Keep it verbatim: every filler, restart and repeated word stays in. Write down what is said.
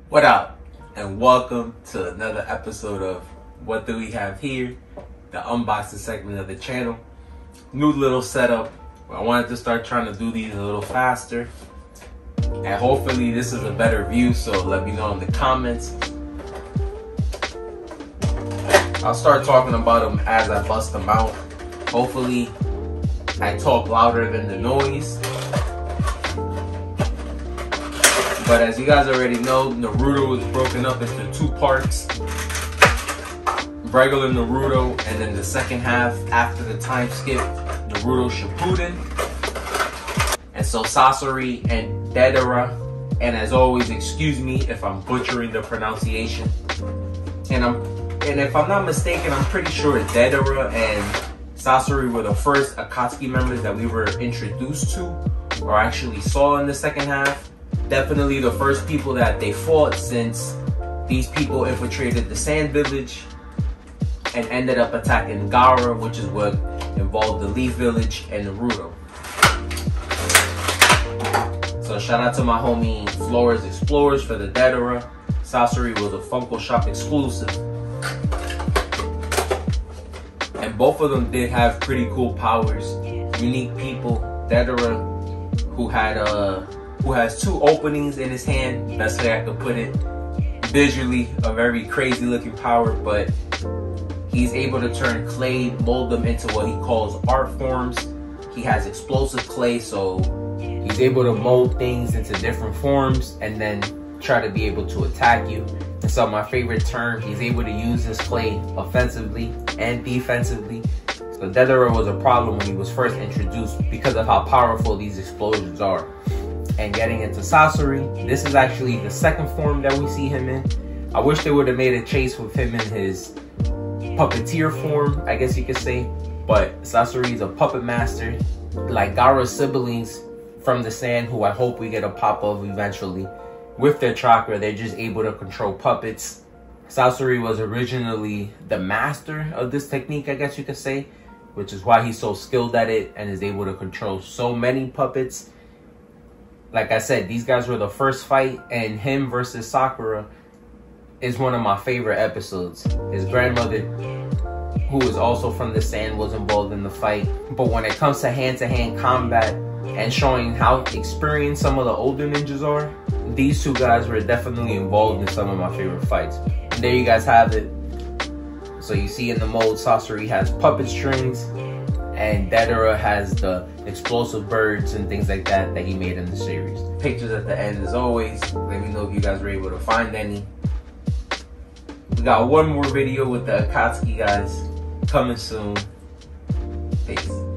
What up, and welcome to another episode of What Do We Have Here, the unboxing segment of the channel. New little setup. I wanted to start trying to do these a little faster, and hopefully this is a better view, so let me know in the comments. I'll start talking about them as I bust them out. Hopefully I talk louder than the noise. But as you guys already know, Naruto is broken up into two parts. Regular Naruto, and then the second half after the time skip, Naruto Shippuden. And so Sasori and Deidara. And as always, excuse me if I'm butchering the pronunciation. And I'm and if I'm not mistaken, I'm pretty sure Deidara and Sasori were the first Akatsuki members that we were introduced to or actually saw in the second half. Definitely the first people that they fought, since these people infiltrated the Sand Village and ended up attacking Gaara, which is what involved the Leaf Village and Naruto. So shout out to my homie Flores Explorers for the Deidara. Sasori was a Funko Shop exclusive. And both of them did have pretty cool powers. Unique people. Deidara, who had a who has two openings in his hand, best way I could put it. Visually, a very crazy looking power, but he's able to turn clay, mold them into what he calls art forms. He has explosive clay, so he's able to mold things into different forms and then try to be able to attack you. And so my favorite term, he's able to use his clay offensively and defensively. So Deidara was a problem when he was first introduced because of how powerful these explosions are. And getting into Sasori, this is actually the second form that we see him in. I wish they would have made a chase with him in his puppeteer form, I guess you could say. But Sasori is a puppet master, like Gaara's siblings from the sand, who I hope we get a pop of eventually. With their chakra, they're just able to control puppets. Sasori was originally the master of this technique, I guess you could say, which is why he's so skilled at it and is able to control so many puppets. Like I said, these guys were the first fight, and him versus Sakura is one of my favorite episodes. His grandmother, who is also from the sand, was involved in the fight. But when it comes to hand-to-hand combat and showing how experienced some of the older ninjas are, these two guys were definitely involved in some of my favorite fights. And there you guys have it. So you see in the mold, Sasori has puppet strings, and Deidara has the explosive birds and things like that that he made in the series. Pictures at the end as always. Let me know if you guys were able to find any. We got one more video with the Akatsuki guys coming soon. Peace.